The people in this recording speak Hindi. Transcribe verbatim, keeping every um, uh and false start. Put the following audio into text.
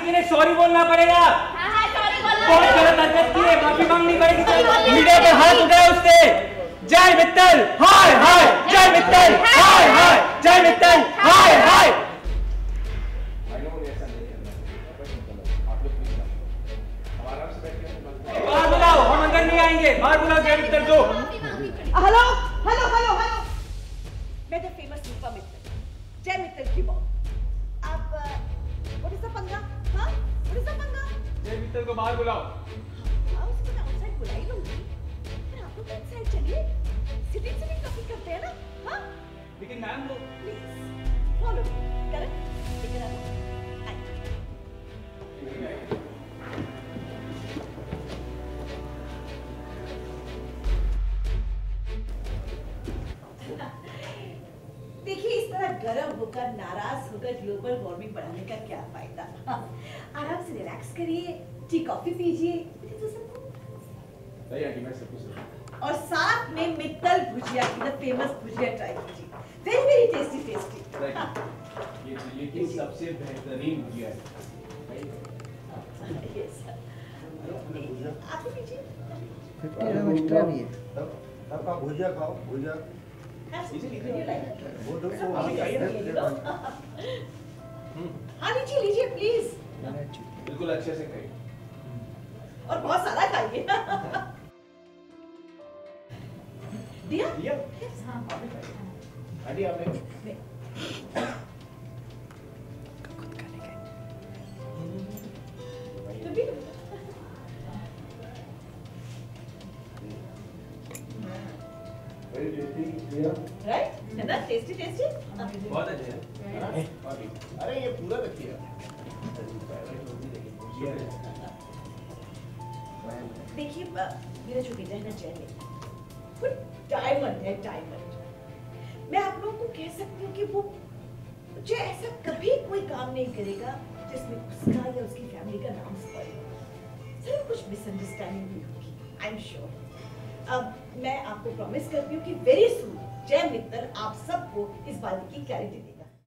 के लिए सॉरी बोलना पड़ेगा। हाँ हाँ सॉरी बोलना। बहुत गलत हरकत की है, माफी मांगनी पड़ेगी। मीडिया पे हाथ उठाए उससे। जय मित्तल, हाय हाय, जय मित्तल, हाय हाय, जय मित्तल, हाय हाय। बाहर बुलाओ, हम अंदर नहीं आएंगे। बाहर बुलाओ जय मित्तल को। हेलो हेलो हेलो हेलो, मैं द फेमस रूपा मित्तल, जय मित्तल की बॉस। आप व्हाट इज द पंगा? हाँ व्हाट इज द पंगा? जय मित्तल को बाहर बुलाओ। हाँ उसको मैं आउटसाइड बुला ही लूंगी, फिर आप लोग इनसाइड चलिए, सिटिंग सिटिंग काफी करते हैं ना। हाँ लेकिन मैम वो प्लीज फॉलो मी, करेक्ट लेकर आओ। देखिए इस तरह गर्म होकर नाराज होकर ग्लोबल वार्मिंग बढ़ाने का क्या फायदा। आराम से रिलैक्स करिए, टी कॉफी पीजिए और साथ में मित्तल भुजिया की द फेमस भुजिया ट्राई कीजिए, वेरी वेरी टेस्टी टेस्टी। ये दिल्ली की सबसे बेहतरीन भुजिया है। यस आप भी पीजिए। फिफ्टी ग्राम एक्स्ट्रा भी है। तब का भुजिया खाओ, भुजिया वो तो हाँ लीजिए लीजिए प्लीज, बिल्कुल अच्छे से खाइए और बहुत सारा खाइए। दिया दिया हाँ आंटी आपने खुद खाने का तो भी वेरी टेस्टी दिया, राइट है ना, टेस्टी टेस्टी। बहुत अच्छे हैं। अरे ये पूरा रखिए। देखिए मेरा जो बेटा है ना जय में वो डायमंड है, डायमंड। मैं आप लोगों को कह सकती हूँ कि वो मुझे ऐसा कभी कोई काम नहीं करेगा जिसमें उसका या उसकी फैमिली का नाम स्पॉइल। सिर्फ कुछ मिसअंडरस्टैंडिंग भी होगी, आई एम श्योर। अब मैं आपको प्रॉमिस करती हूँ कि वेरी सून जय मित्तल आप सबको इस बात की क्लैरिटी देगी।